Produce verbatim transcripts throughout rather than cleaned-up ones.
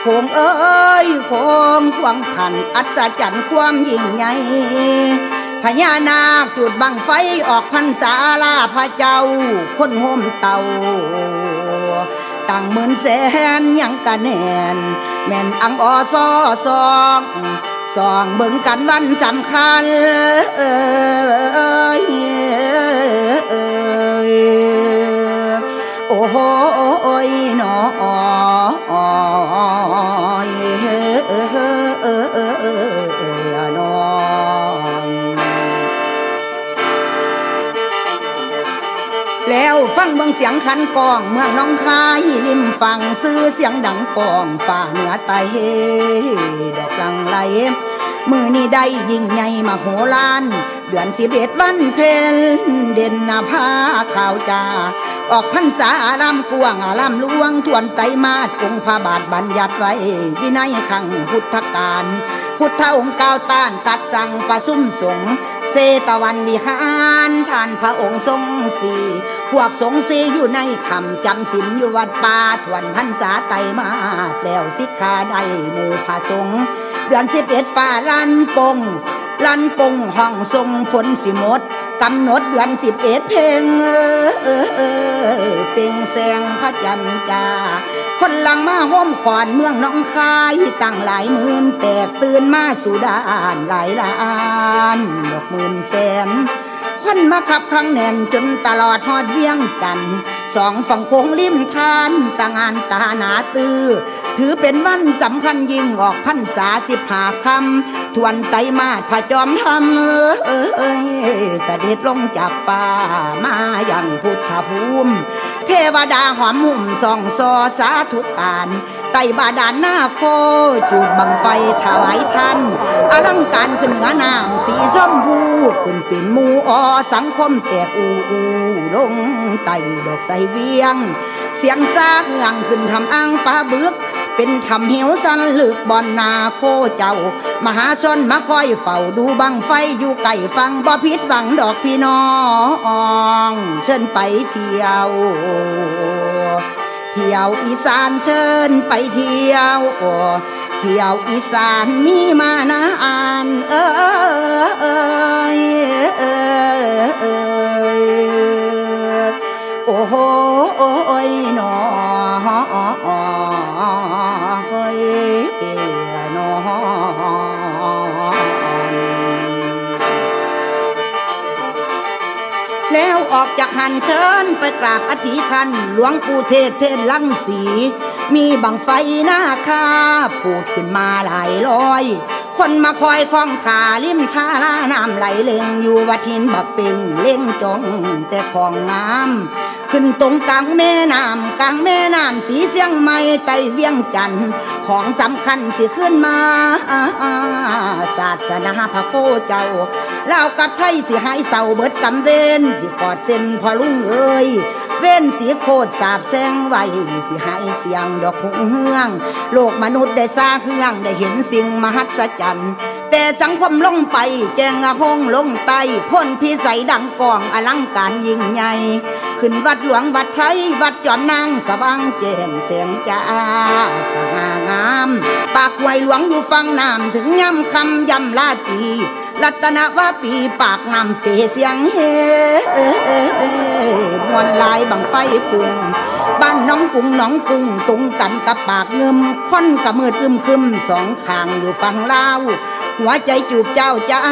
โคงเอ้ยโคงควงขันอัศจรรย์ความยิ่งใหญ่พญานาคจุดบังไฟออกพรรษาลาพระเจ้าคนโฮมเต่าตั้งหมื่นแสนยังกะแน่นแม่นอังออซอซองสองเบิ่งกันวันสำคัญเอ้ยเอ้ยโอ้โหโอ้ยหนอแล้วฟังเบิ่งเสียงขันกองเมืองน้องคายริมฝั่งซื้อเสียงดังกองฝ่าเหนือใต้เฮดอกลังไหลมือนี่ได้ยิ่งใหญ่มโหฬารเดือนสิบเอ็ดวันเพ็ญเด่นนาภาข่าวจาออกพรรษาอารามกวางอารามหลวงทวนไตรมาสองค์พระบาทบัญญัติไว้วินัยขังพุทธการพุทธองค์ก้าวต้านตัดสั่งประสุมสงฆ์เสตวันวิหารท่านพระองค์ทรงสีพวกสงฆ์สีอยู่ในธรรมจำศีลอยู่วัดป่าทวนพรรษาไตรมาสแล้วสิกขาได้หมู่พระสงฆ์เดือนสิบเอ็ดฟ้าลันปงลันปงห้องทรงฝนสิหมดกำหนดเดือนสิบเอ็ดเพลงเออเออเออเป่งแสงพระจันทร์จ้าคนหลังมาห้อมขอนเมืองน้องคายตั้งหลายหมื่นแตกตื่นมาสู่ด้านหลายล้านดอกหมื่นแสนคนมาขับข้างแน่นจนตลอดฮอดเวียงจันทร์สองฝั่งโค้งริมทานต่างานตาหนาตือถือเป็นวันสำคัญยิ่งออกพรรษาสิบห้าคำทวนไตรมาสพระจอมธรรมเออเออเสด็จลงจากฟ้ามาอย่างพุทธภูมิเทวดาหอมหุ่มส่องซอสาธุการไต่บาดาลหน้าโคจุดบังไฟถวายท่านอลังการขึ้นเหนือน้ำสีส้มพูขึ้นเป็นมูอสังคมแตกอูอูลงไต่ดอกไสเวียงเสียงซาเฮืองขึ้นทำอังปลาบึกเป็นทำเหวสันลึกบอนนาโคเจ้ามหาชนมาคอยเฝ้าดูบังไฟอยู่ไก่ฟังบ่ผิดหวังดอกพี่น้องเชิญไปเที่ยวเที่ยวอีสานเชิญไปเที่ยวเที่ยวอีสานมีมานานเออเออเออเออโอ้โหโอ้ยหนอเฮ้ยหนอแล้วออกจากหันเชิญไปกราบอธิคันหลวงปู่เทศเทศลังสีมีบังไฟหน้าคาพูดขึ้นมาหลายร้อยคนมาคอยคล้องขาริมท่าลาน้ำไหลเล่งอยู่วัดหินบักเป่งเล่งจงแต่ของงามขึ้นตรงกลางแม่น้ำกลางแม่น้ำสีเสียงใหม่ไต่เวียงจันทร์ของสำคัญสิขึ้นมาศาสนาพระโคเจ้าเล่ากับไทยสิหายเศร้าเบิดกำเวนสิขอดเส้นพอลุงเอ้ยเว้นสีโคตรสาบแสงไว้สิหายเสียงดอกหงเฮืองโลกมนุษย์ได้ซาเฮืองได้เห็นสิ่งมหัศจรรย์แต่สังคมลงไปแจงอาหงลงไตพ่นพิสัยดังกองอลังการยิ่งใหญ่ขึ้นวัดหลวงวัดไทยวัดจอมนางสว่างแจ้งแสงจ้าสง่างามปากห้วยหลวงอยู่ฝั่งน้ำถึงย่ำคำย่ำลาตีรัตนว่าปีปากน้ำเปเสียงเฮมวนลายบังไฟปุ่งบ้านน้องกุ้งน้องกุ้งตุงกันกับปากเงิมค่อนกับมืดอึมครึมสองข้างอยู่ฝั่งลาวหัวใจจูบเจ้าเจ้า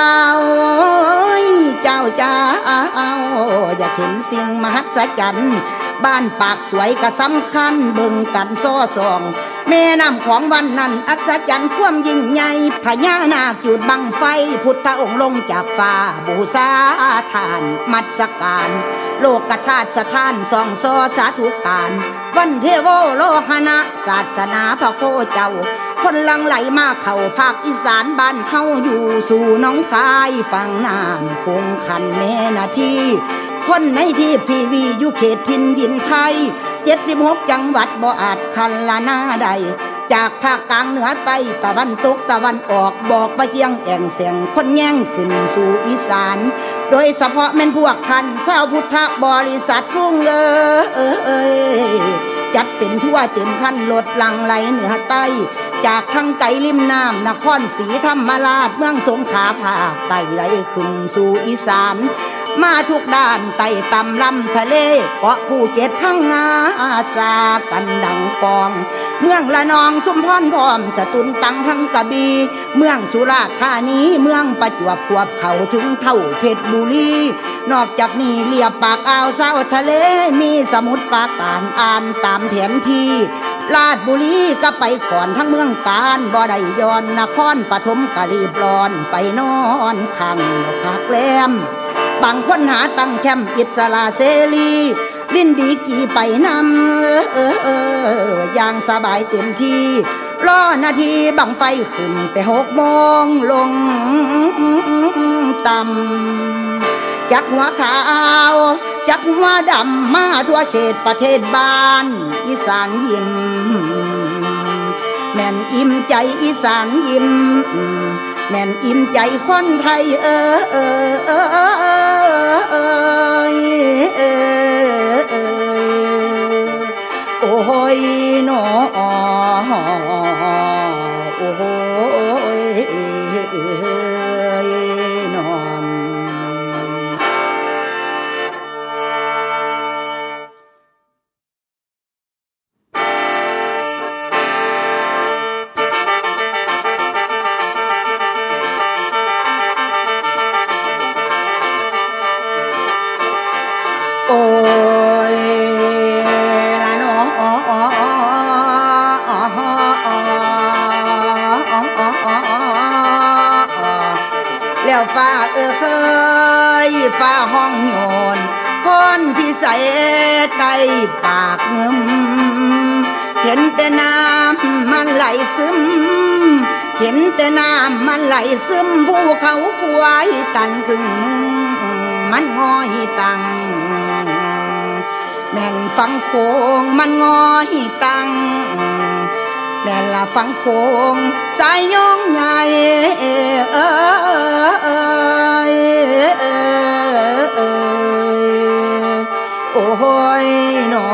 เจ้าเจ้าอยากเห็นสิ่งมหัศจรรย์บ้านปากสวยก็สำคัญเบิ่งกันซ้อสองแม่น้ำของวันนั้นอัศจรรย์ความยิ่งใหญ่พญานาคจุดบังไฟพุทธองค์ลงจากฟ้าบูชาทานมัสการโลกธาตุสถานส่องซอสาธุการวันเทโวโลหณะศาสนาพระโคเจ้าคนลังไหลมาเข้าภาคอีสานบ้านเฮาอยู่สู่น้องคายฝั่งน้ำคงคันแม่นาทีคนในที่พีวีอยู่เขตทินดินไทยเจ็ดสิบหกจังหวัดบ่อาจคันละหน้าใดจากภาคกลางเหนือใต้ตะวันตกตะวันออกบอกไปเจียงแอ่งเสียงคนแย่งขึ้นสู่อีสานโดยเฉพาะแม่นพวกท่านชาวพุทธบริษัทรุ่งเออเออเออจัดเป็นทั่วเต็มขั้นรถหลังไหลเหนือใต้จากทั้งไกลริมน้ำนครศรีธรรมราชเมืองสงขลาภาคใต้ไหลขึ้นสู่อีสานมาทุกด้านไต่ต่ำลำทะเลเกาะภูเก็ตพังงาอาสากันดังกองเมืองละนองชุมพรพร้อมสตุลตังทั้งกระบี่เมืองสุราษฎร์ธานีเมืองประจวบควบเขาถึงเท่าเพชรบุรีนอกจากนี้เลียบปากอ่าวเศร้าทะเลมีสมุทรปราการอ่านตามแผนที่ลาดบุรีก็ไปขอนทั้งเมืองการบ่ได้ย้อนนครปฐมกะรีบร้อนไปนอนข้างพักแรมบางคนหาตั้งแคมป์อิสระเสรีลิ้นดีกี่ไปนำเออเอออย่างสบายเต็มที่รอนาทีบังไฟขึ้นแต่หกโมงลงต่ำจากหัวขาวจากหัวดำมาทั่วเขตประเทศบ้านอีสานยิ้มแม่นอิ่มใจอีสานยิ้มแม่นอิ่มใจคนไทยเออเออเออเออเออเออเออโอ้ยหนอโอ้ยนอนโอ้ยละน้องแล้วฟ้าเออเคยฟ้าห้องโยนพ้นพิเศษใต้ปากเงิมเห็นแต่น้ำมันไหลซึมเห็นแต่น้ำมันไหลซึมภูเขาควายตันครึ่งหนึ่งมันงอยตังแม่นฟังโคงมันงอยตังแม่นละฟังโคงสายย่องใหญ่เออเออเออโอ้ยหนอ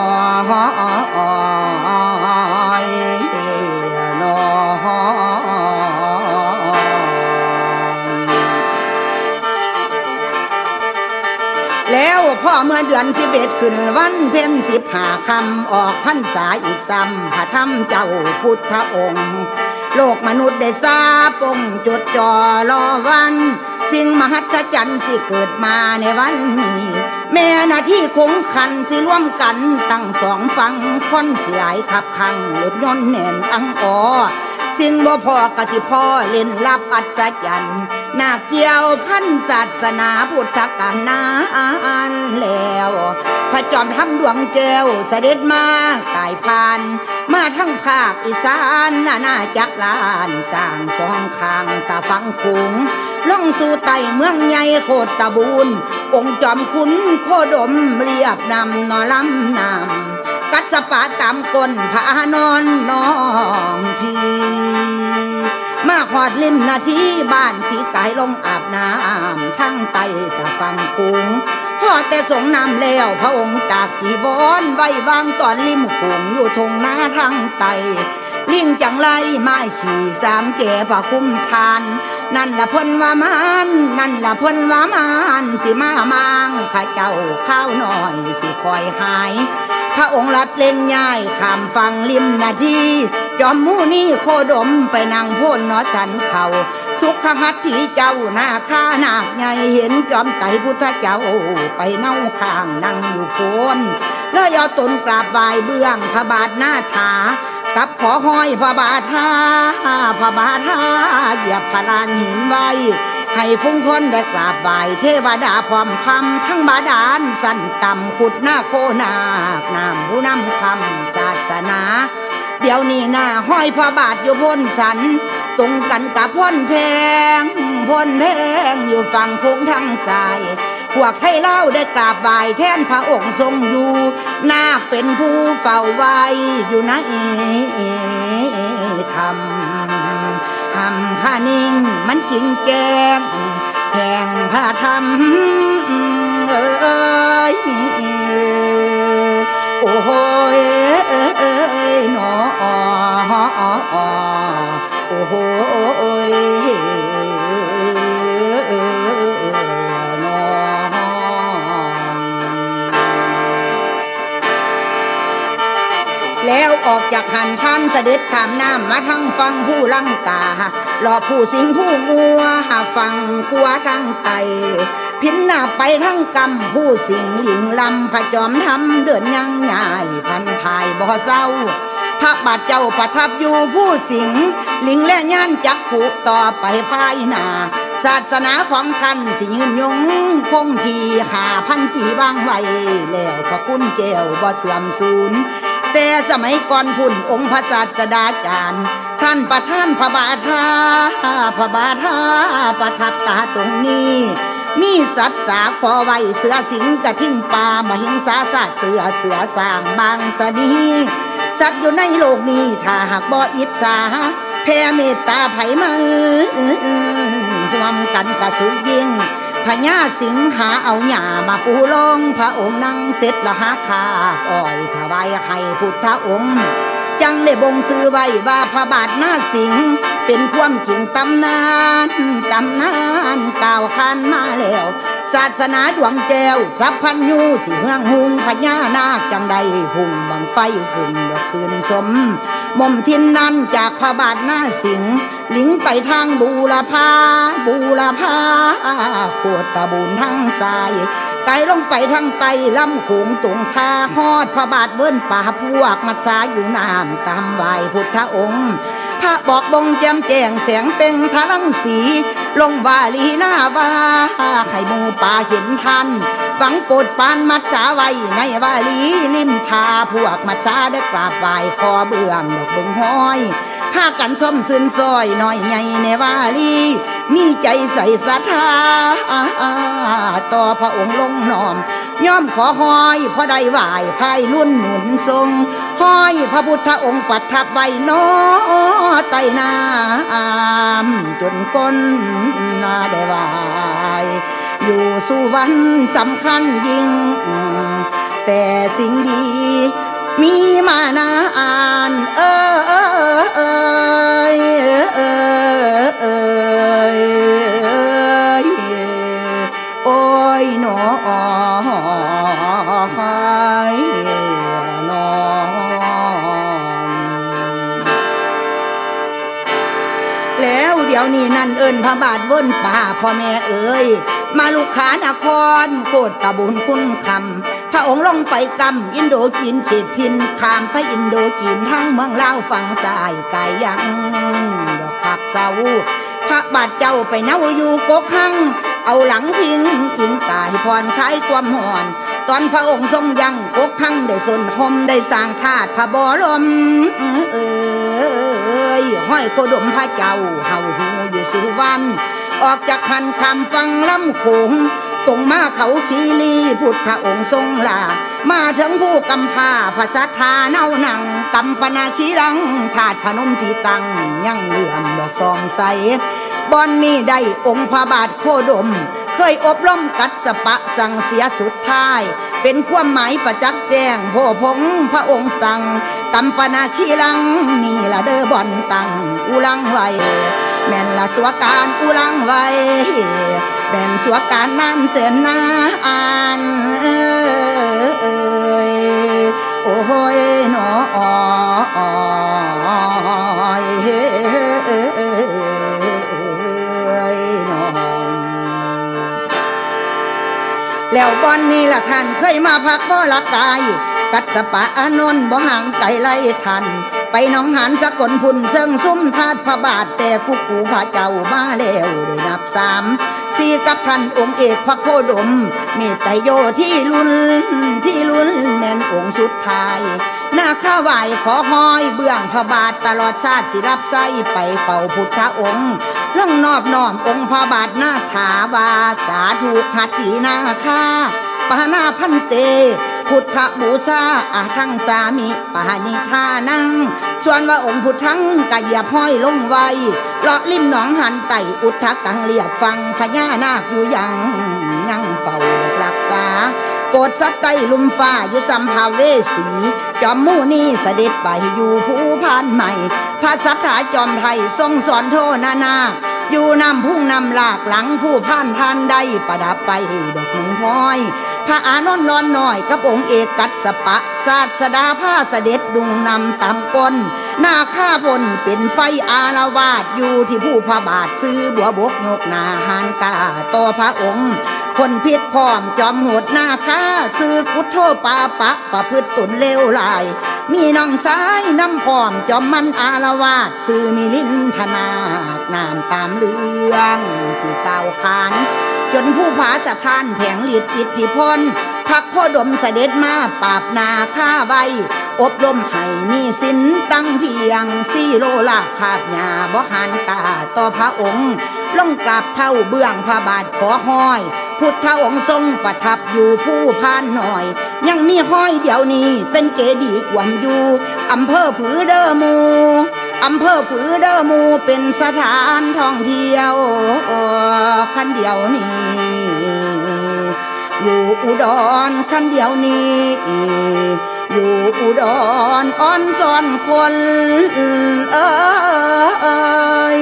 แล้วพ่อเมื่อเดือนสิบเอ็ดขึ้นวันเพ็ญสิบห้าคำออกพรรษาอีกซ้ำพระธรรมเจ้าพุทธองค์โลกมนุษย์ได้ทราบปงจดจ่อรอวันสิ่งมหัศจรรย์สิเกิดมาในวันนี้แม่หน้าที่คงคันสิร่วมกันตั้งสองฝั่งคนสิหลายขับขังรถยนต์แน่นอังอ๋อสิ่งบ่พอกะสิพ่อเล่นลับอัศจรรย์นาเกี่ยวพันศาสนาพุทธกาลนานแล้วพระจอมทำดวงแก้วเสด็จมากายพานมาทั้งภาคอีสานนานาจักรลานสร้างสองข้างตาฟังขุงลงสู่ไต่เมืองใหญ่โคตรตะบูนองค์จอมขุนโคดมเรียบนำนอลำนำกัดสปาตามก้นพานอนน้องพี่มาขอดริมนาทีบ้านสีกายลงอาบน้ำทั้งไตตะฟังคุงพอแต่สงน้ำแล้วพระองค์ตากจีวรไว้วางตอนริมคุงอยู่ทงนาทางไตลิงจังไรมาขี่สามแก่พระคุ้มทานนั่นละเพิ่นว่ามันนั่นละเพิ่นว่ามันสิมามังข้าเจ้าข้าวหน่อยสิคอยหายพระองค์ลัดเล่งย่ายข้ามฟังริมนาทีจอมมูนี่โคดมไปนั่งพ่นนอฉันเขาสุขหัตถีเจ้าหน้าข้านาคใหญ่เห็นจอมไตพุทธเจ้าไปเน่าข้างนั่งอยู่โพนแล้วเอาตนกราบไหว้เบื้องพระบาทหน้าถากับขอห้อยพระบาทาพระบาทาเหยียบพลานหินไว้ให้ฟุ้งพ้นได้กราบไหว้เทวดาพร้อมพำทั้งบาดาลสั่นต่ำขุดหน้าโคนาคนามผู้นำคำศาสนาเดี๋ยวนี้หน้าห้อยพระบาทอยู่พ้นสันตรงกันกับพ้นแพงพ้นแพงอยู่ฝั่งโค้งทางซ้ายพวกไทยเล่าได้กราบไหว้แทนพระองค์ทรงอยู่นาคเป็นผู้เฝ้าไว้อยู่นะเอธรรมหำข้านิ่งมันจริงแกงแห่งพระธรรมเอ้ยโอ้ยแล้วออกจากหันท่านเสด็จข้ามน้ำมาทั้งฟังผู้ลังกาหล่อผู้สิงผู้งัวฟังขัวทั้งไตพินหน้าไปทั้งกำผู้สิงหลิงลำพระจอมทำเดินยังใหญ่พันภายบ่อเศร้าพระบาทเจ้าประทับอยู่ผู้สิงลิงและย่านจักขุต่อไปภายหน้าศาสนาของท่านสิยืนยงคงที่หาพันปีบางไว้แล้วพระคุณแก้วบ่เสื่อมสูญแต่สมัยก่อนพุ่นองค์พระศาสดาจารย์ท่านประทานพระบาทาพระบาทาประทับตาตรงนี้มีสัตว์สาขอไว้เสือสิงกระทิ้งป่ามหิงสาสาเสือเสือสร้างบางสนีสัตว์อยู่ในโลกนี้ถ้าหากบ่อิจฉาแผ่เมตตาไผมันร่วมกันกระสุยิ่งพญาสิงหาเอาหญ้ามาปูลงพระองค์นั่งเสร็จละหาคาอ้อยถวายให้พุทธองค์จังได้บ่งซื้อไว้ว่าพระบาทหน้าสิงเป็นความจริงตำนานตำนานกล่าวขานมาแล้วศาสนาดวงแก้วสัพพัญญูสิเฮืองหุงพญานาคจังใดพุ่งบังไฟขึ้นดอกซื่นสมมมทินนั้นจากพระบาทหน้าสิงลิงไปทางบูรพาบูรพาโคตรตะบูนทั้งสายไกลลงไปทางไตลำโขงตุงทาฮอดพระบาทเวิ้นป่าพวกมัจฉาอยู่น้ำตามไหวพุทธองค์พระบอกบงแจ่มแจ้งแสงเป่งทะลังสีลงวาลีหน้าว่าไข่มูป่าเห็นทันหวังโปรดปานมัจฉาไว้ในวาลีริมทาพวกมัจฉาได้กราบไหว้ขอเบื้องดอกเบิ่งห้อยพากันส้มซึนซอยหน่อยใหญ่ในวาลีมีใจใส่ศรัทธาต่อพระองค์ลงน้อมย่อมขอห้อยพอได้ไหวภายลุ่นหนุนทรงห้อยพระพุทธองค์ประทับไว้น้อไตน้ำจนคนน่าได้ไหวอยู่สู่วันสำคัญยิ่งแต่สิ่งดีมีมานานเออเออเออเออเออโอ้ยหนอหายนอนแล้วเดี๋ยวนี้นั่นเอิ้นพระบาทเวิ้นป่าพ่อแม่เอ๋ยมาลูกขานครโคตรตะบุญคุณคำพระองค์ลงไปกำอินโดจีนเขตทินข้ามไปอินโดจีนทั้งเมืองลาวฝั่งซ้ายไกลยังดอกผักเศร้าพระบาทเจ้าไปเน่าอยู่กกหังเอาหลังพิงอิงกายพรคลายความหอนตอนพระองค์ทรงยังกกหังได้สนคมได้สร้างธาตุพระบรมเอ้ยห้อยโคดมพระเจ้าเฮาหูอยู่สุวรรณออกจากหันคำฟังลำโขงตรงมาเขาคีรีพุทธองค์ทรงลามาถึงผู้กำพาพระสัทธาเน่าหนังกำปนาคีรังถาดพนมที่ตั้งยังเหลื่อมดอกซองใสบอนนี้ได้องค์พระบาทโคดมเคยอบรมกัดสปะสั่งเสียสุดท้ายเป็นความหมายประจักษ์แจ้งโพพงพระองค์สั่งกำปนาคีรังนี่ละเด้อบอนตังอุลังไว้แม่นละสัวการอุลังไว้แม่นสัวการนั่นเสียนานเอ้ยโอ้ยหนออ้อยเฮ้ยหนอแล้วบอนนี้ละท่านเคยมาพักบ่ละกายกัดสปะอานนท์บ่ห่างไกลไล่ทันไปน้องหันสกลพุ่นเซิงซุ้มทาดพระบาทแต่กุกูพระเจ้ามาแล้วได้นับสามสี่กับท่านองค์เอกพระโคดมเมตไตโยที่ลุ้นที่ลุ้นแม่นองค์สุดท้ายหน้าข้าไหวขอห้อยเบื้องพระบาทตลอดชาติสิรับไส้ไปเฝ้าพุทธองค์ล่องนอบน้อมองค์พระบาทหน้าถาวาสาธุหัตถีนาคาปานาพันเตพุทธบูชาอาทั้งสามิปานิทานังส่วนว่าองค์พุทธังกะเหยียบห้อยลงไว้เลาะริมหนองหันไตอุทธกังเลียบฟังพญานาคอยู่ยังยังเฝ้ารักษาโปรดสัตไตลุมฟ้าอยู่สัมภาเวสีจอมมู่นี่เสด็จไปอยู่ผู้พานใหม่พระสัทธาจอมไทยทรงสอนโทนานาอยู่นำพุ่งนำหลากหลังผู้พานทานใดประดับไปดอกหนึ่งห้อยพระอานนท์นอนหน่อยกับองค์เอกกัสสปะศาสดาผ้าเสด็จดุงนำตามก้นหน้าข้าพลเป็นไฟอารวาสอยู่ที่ผู้พระบาทซื้อบัวบกยกนาหานกาต่อพระองค์คนพิษพร้อมจอมโหดหน้าข้าซื้อกุดโทปาปะประพฤติตนเลวลายมีน้องซ้ายน้ำพร้อมจอมมันอารวาสซื้อมีลิ้นธนากนามตามเรื่องที่กล่าวขานจนผู้ผาสะท้านแผงฤทธิ์อิทธิพลพักโคดมเสด็จมาปราบนาข้าไว้อบรมให้มีศีลตั้งเพียงสี่โลลาภาพญาบ่หันกาต่อพระองค์ลงกราบเท่าเบื้องพระบาทขอห้อยพุทธองค์ทรงประทับอยู่ผู้พานหน่อยยังมีห้อยเดี๋ยวนี้เป็นเกดีย์กวมอยู่อำเภอผือเดอมูอำเภอผือเดอมูเป็นสถานท่องเที่ยวคันเดียวนี้อยู่อุดรคันเดียวนี้อยู่อุดรอ่อนซ่อนคนเอ้ย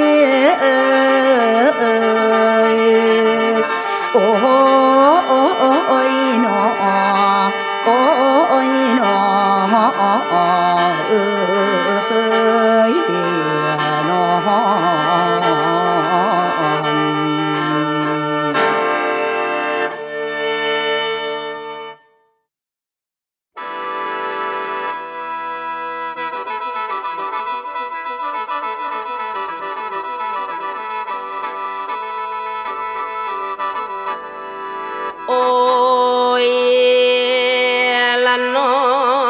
โอ้โอ้ยหนอโอ้ยหนอเอ้ยหนอโอ้ยละนอ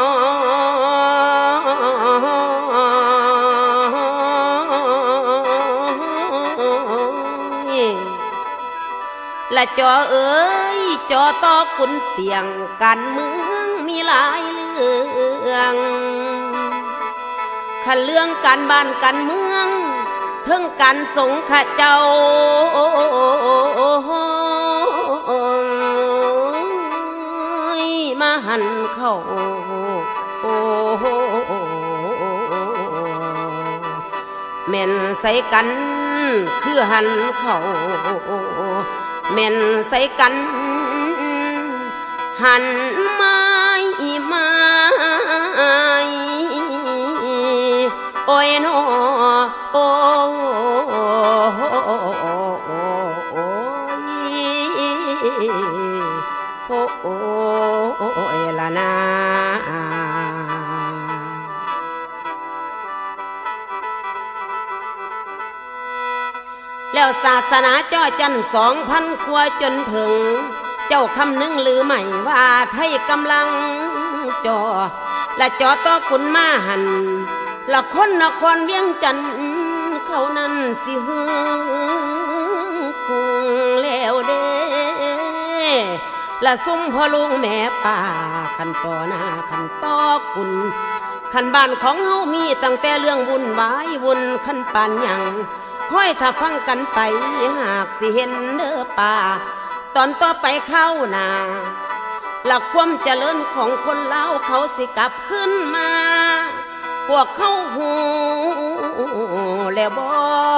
ละจอเอ้ยจอต่อขุนเสียงการเมืองมีหลายเรื่องขันเรื่องการบ้านการเมืองถึงการสงข้าเจ้ามาหันเข้าแม่นใส่กันคือหันเข้าแม่นใส่กันหันไม้ไม้โอ้ยโนโอ้โอ้โอ้ยละนาแล้วศาสนาจ้อจันสองพันกว่าจนถึงเจ้าคำนึงหรือไม่ว่าไทยกำลังจ่อและจ่อต่อคุณมาหันละคนนครเวียงจันทน์เขานั้นสิฮึคงแล้วเด้ละซุ่มพ่อลุงแม่ป่าขันต่อหน้าขันต่อคุณขันบ้านของเฮามีตั้งแต่เรื่องวุ่นวายวุ่นขันปานยังค่อยถ้าฟังกันไปหากสิเห็นเด้อป่าตอนต่อไปเข้าหน้าหลักความเจริญของคนเล่าเขาสิกลับขึ้นมาพวกเขาหูแล้วบ่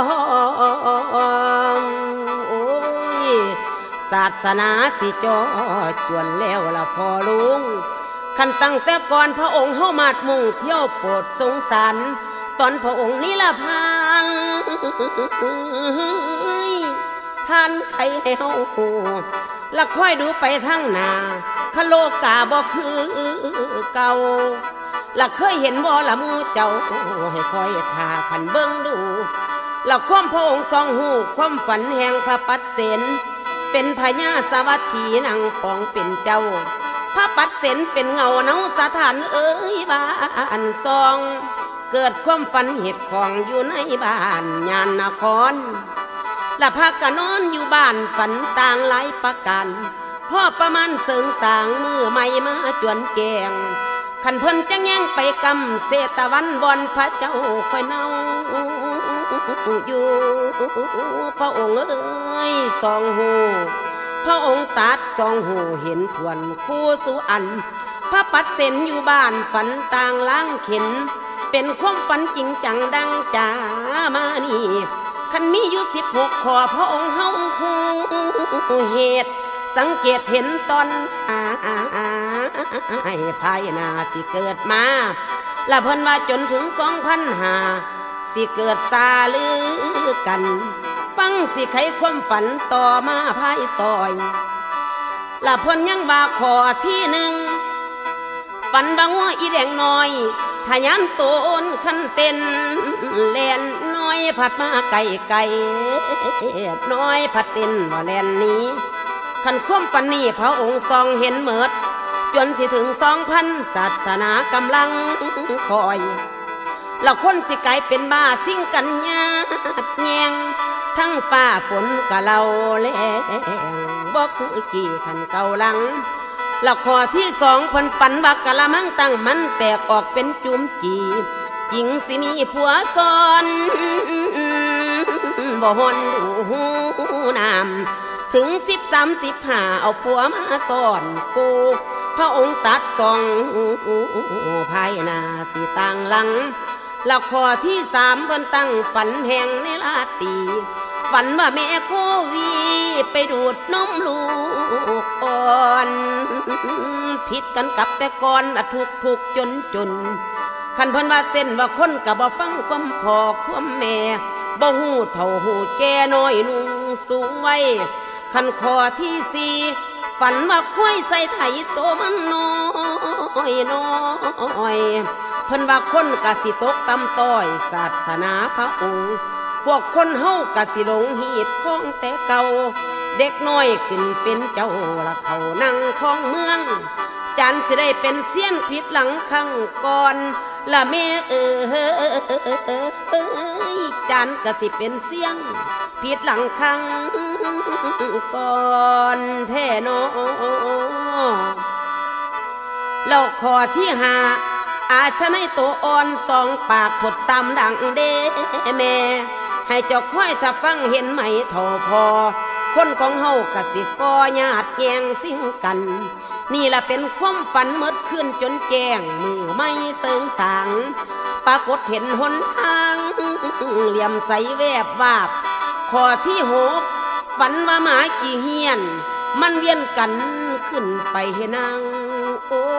โอ้ยศาสนาสิจอจวนแล้วละพ่อลุงขันตั้งแต่ก่อนพระองค์เฮามาดมุ่งเที่ยวโปรดสงสารตอนพระองค์นิรพานท่านใครให้เฮาละค่อยดูไปทางหน้าคโลกาบ่คือเก่าละเคยเห็นบ่ละมูเจ้าให้คอยท่าขันเบิ่งดูละความพระองค์ทรงหูความฝันแห่งพระปัสเสนเป็นพญาสวัสถีนางปองเป็นเจ้าพระปัสเสนเป็นเงาเนาสถานเอ้ยบ้านซองเกิดความฝันเหตุของอยู่ในบ้านญาณนครละพากันนอนอยู่บ้านฝันต่างหลายประการพ่อประมาณเสริงสางมือใหม่มาจวนแกงขันเพิ่นจะแย่งไปกำเสตะวันบอนพระเจ้าคอยเนาอยู่พระองค์เอ้ยสองหูพระองค์ตัดสองหูเห็นทวนคู่สุอันพระปัดเส้นอยู่บ้านฝันต่างล้างเข็นเป็นความฝันจริงจังดังจ่ามานี่ขันมีอยู่สิบหกขอพระองค์เฮาหูเหตุสังเกตเห็นตอนหายภายหน้าสิเกิดมาและเพิ่นว่าจนถึงสองพันห้าสิเกิดซาลือกันฟังสิไขความฝันต่อมาภายซอยและเพิ่นยังว่าขอที่หนึ่งฝันบางว่าอีแดงน้อยทะยานโตนขันเต้นแลนน้อยผัดมาไก่ไก่น้อยผัดเต้นว่าแลนนี้ขันคว่ำปันนี้พระองค์ทรงเห็นเมิดจนสิถึงสองพันศาสนากำลังคอยแล้วคนสิกลายเป็นบ้าสิ่งกันยาดแยงทั้งป่าฝนกะเราแรงบ่คือกี่ขันเก่าหลังแล้วข้อที่สองเพิ่นฝันว่ากะละมังตั้งมันแตกออกเป็นจุ่มจีหญิงสิมีผัวซ้อนบ่ฮอนดูหูน้ำถึงสิบสามสิบห้าเอาผัวมาซ้อนกูพระองค์ตัดสองภายหน้าสิต่างหลังแล้วข้อที่สามเพิ่นตั้งฝันแห่งในลาตีฝันว่าแม่โควีไปดูดนมลูกอ่อนผิดกันกับแต่ก่อนทุกทุกจนจนคันเพิ่นว่าเส้นว่าคนกับบ่ฟังความพ่อความแม่บ่ฮู้เท่าฮู้แก่น้อยนุ่งสูงไว้คันข้อที่สี่ฝันว่าควายใส่ไถโตมันน้อยน้อยเพิ่นว่าคนกะสิตกตำต้อยศาสนาพระองค์พวกคนเฮากะสิหลงหีดของแต่เก่าเด็กน้อยขึ้นเป็นเจ้าละเขานั่งของเมืองจันสิได้เป็นเสี้ยนผิดหลังข้างก่อนละแม่เอ๋ยจันกะสิเป็นเสี้ยงผิดหลังข้างก่อนแท้นอแล้วข้อที่ห้าอาชนะโตอ่อนสองปากผดซ้ำดังเด้แม่ให้เจ้าค่อยถ้าฟังเห็นไหมเท่าพอคนของเฮากะสิก่อญาติแย่งสิ่งกันนี่ล่ะเป็นความฝันเมื่อคืนจนแจ้งมือไม่เสิงสางปรากฏเห็นหนทางเหลี่ยมใสแวบวาบข้อที่หกฝันว่าหมาขี้เหี้ยนมันเวียนกันขึ้นไปให้นางโอ้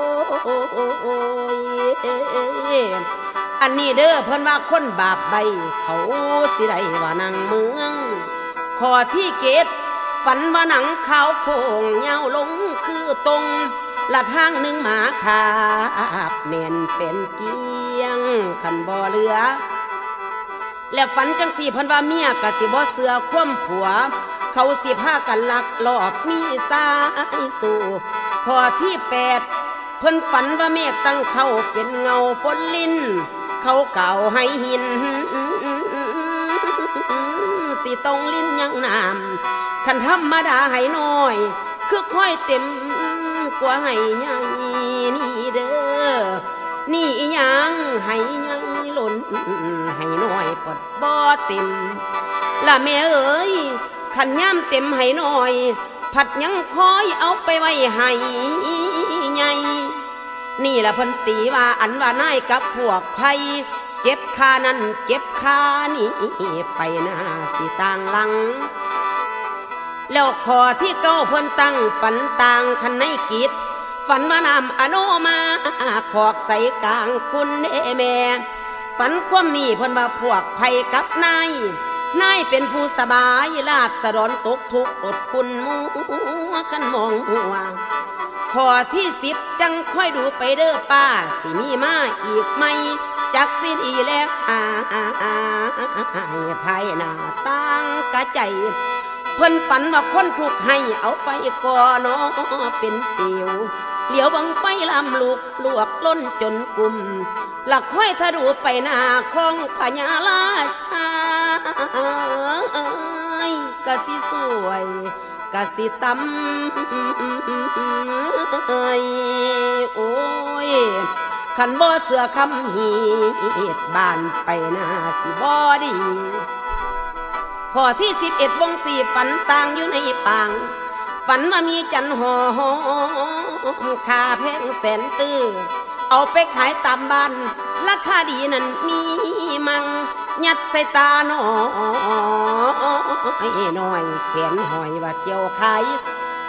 ยอันนี้เด้อเพิ่นว่าคนบาปใบเขาสิได้ว่านางเมืองข้อที่เกตฝันว่าหนังขาวโพงเงาลงคือตรงละทางหนึ่งหมาขาบเน่นเป็นเกียงขันบ่เหลือแล้วฝันจังสี่เพิ่นว่าเมียกะสิบ่เสือคว่ำผัวเขาสิพากันลักลอบมีสายสู่ข้อที่แปดเพิ่นฝันว่าเมฆตั้งเขาเป็นเงาฝนลิ้นเขาเก่าให้หินสิตรงลิ้นยังน้ำขันธรรมดาให้น้อยคือค่อยเต็มกว่าให้ใหญ่นี่เด้อนี่ยังให้ใหญ่ล้นให้น้อยปดบ่เต็มละแม่เอ๋ยขันย่ำเต็มให้น้อยผัดยังคอยเอาไปไว้ให้ใหญ่นี่ละพันตีว่าอันว่านายกับพวกไผ่เจ็บคานั้นเจ็บคานี่ไปหน้าสิต่างหลังแล้วขอที่เก้าเพิ่นตั้งฝันต่างคันในกิจฝันว่านำอโนมาขอกใส่กลางคุณเด้แม่ฝันความนี้เพิ่นว่าพวกไผ่กับนายนายเป็นผู้สบายลาดสะดอนตกทุกข์อดคุณมัวขันมองหัวข้อที่สิบจังค่อยดูไปเด้อป้าสิมีมาอีกไหมจักสิดีแล้วหาภายหน้าตั้งกะใจเพิ่นฝันว่าคนถูกให้เอาไฟก่อนอเป็นเปียวเหลียวบังไฟลำลูกลวกล้นจนกลุ่มหลักค่อยถ้าดูไปหน้าของพญาราชากะสิสวยกะสิตำโอ้ยขันบ่เสือคำหีดบ้านไปหน้าสิบ่ดีข้อที่สิบเอ็ดวงสี่ฝันต่างอยู่ในปางฝันว่ามีจันหอมค่าแพงแสนตื้อเอาไปขายตามบ้านราคาดีนั่นมีมังยัดใส่ตาหน่อยหน่อยแขนหอยว่าเที่ยวขาย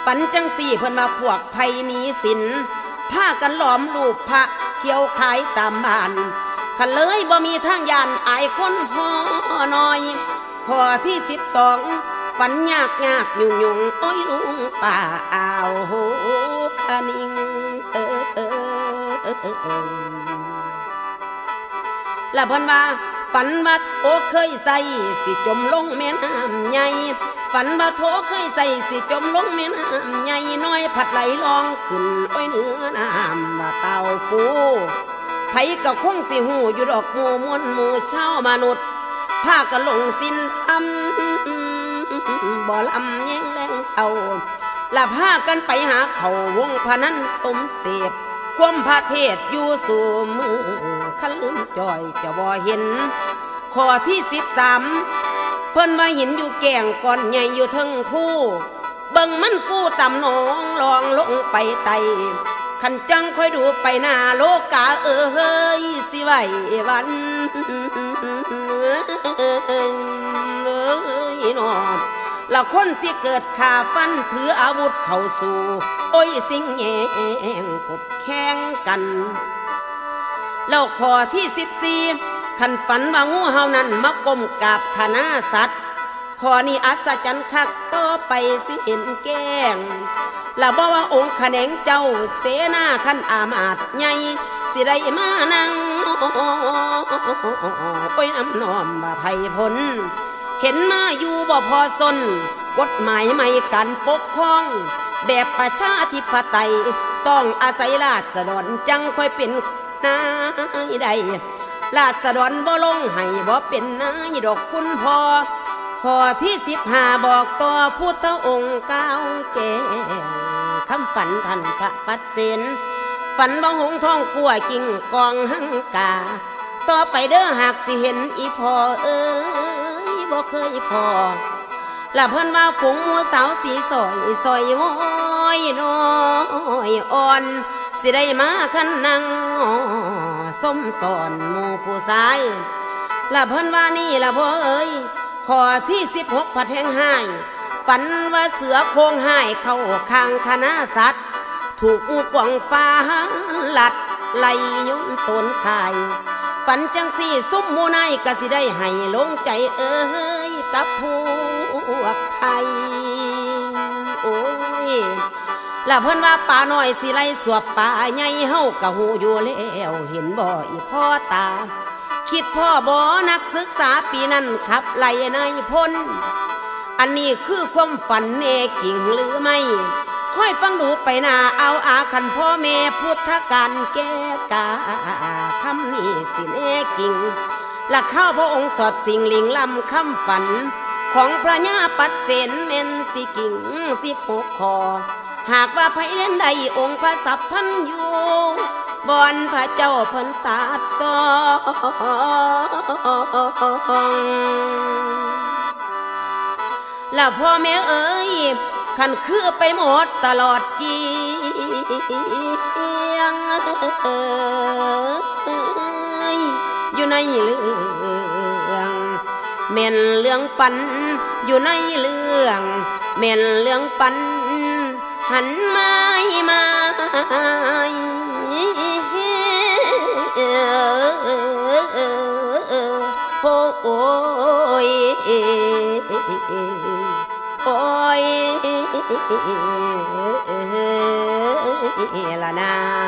ฝันจังสี่เพิ่นมาพวกไผหนีสินพากันหลอมรูปพระเที่ยวขายตามบ้านคันเลยบ่มีทางยานอายคนพ่อน้อยข้อที่สิบสองฝันยากยากยุ่งยุ่งโอ้ยลุงป่าอ่าวโหคานิงเออเออเออเออและเพิ่นว่าฝันว่าโถเคยใส่สิจมลงแม่น้ำใหญ่ฝันว่าโถเคยใส่สิจมลงแม่น้ำใหญ่น้อยผัดไหลลองขึ้นโอ้ยเนื้อน้ำว่าเต่าฟูไผก็คงสิหูอยู่ดอกหมู่มวลหมู่ชาวมนุษย์พากันลงสินทำบ่ลำแย่งแรงเศร้าและพากันไปหาเขาวงพนันสมเสพความพระเทศอยู่สู่มือคันลืมจ่อยจะบ่เห็นข้อที่สิบสามเพิ่นว่าหินอยู่แก่งก่อนใหญ่อยู่ทึงผู้เบิ่งมันฟูต่ำหนองลองลงไปไตขันจังค่อยดูไปหน้าโลกาเอ้ยสิไหววันเอ้ยนอละคนสิเกิดขาฟันถืออาวุธเข้าสู่โอ้ยสิงแยงกดแข่งกันแล้วข้อที่สิบสี่ขันฝันว่างูเห่านั้นมากลมกราบคณะสัตว์ข้อนี้อัศจรรย์คักต่อไปสิเห็นแก้งและบอกว่าองค์ขแนงเจ้าเสนาขันอามาตย์ใหญ่สิได้มานั่งโอ้ยน้ำนอมมาไพ่ผลเห็นมาอยู่บ่พอสนกฎหมายไม่กันปกครองแบบประชาธิปไตยต้องอาศัยราษฎรจังค่อยเป็นนายได้ราษฎรบ่ลงให้บ่เป็นนายดอกคุณพ่อข้อที่สิบห้าบอกต่อพุทธองค์ก้าวแก่คำฝันท่านพระปัสเสนฝันบ่หงทองกลัวกิ่งกองหังกาต่อไปเด้อหากสิเห็นอีพ่อเอ้ยบ่เคยพอและเพิ่นว่าผงมัวสาวสีสอยสอยว้อยน้อยอ่อนสิได้มาคันนั่งส้มสอนหมู่ผู้ชายและเพิ่นว่านี่ละพ่อเอ้ยข้อที่สิบหกผัดแห้งหายฝันว่าเสือโคงหายเข้าข้างคณะสัตว์ถูกงูกวางฟ้าหลัดไล่ยุ่นต้นขายฝันจังสี่ซุ่มมูนายก็สิได้ให้ลงใจเอ้ยกับพวกไทยโอ้ยและเพิ่นว่าป่าน้อยสิไล่สวบป่าใหญ่เฮากะหูอยู่แล้วเห็นบ่อีพ่อตาคิดพ่อบ่นักศึกษาปีนั้นขับไล่นายพลอันนี้คือความฝันเอกิ่งหรือไม่ค่อยฟังดูไปหน้าเอาอาคันพ่อแม่พุทธการแก้กาคำนี้สิเอกิ่งหลักเข้าพระองค์สอดสิ่งลิงลำคำฝันของพระญาปัสเสนเมนสิกิ่งสิบหกคอหากว่าไผเล่นใดองค์พระสัพพันอยู่บอนพระเจ้าเพิ่นตัดซองแล้วพ่อแม่เอ๋ยขันคือไปหมดตลอดจียังอยู่ในเรื่องแม่นเรื่องฝันอยู่ในเรื่องแม่นเรื่องฝันหันมามาโอ้ยโอ้ยละนา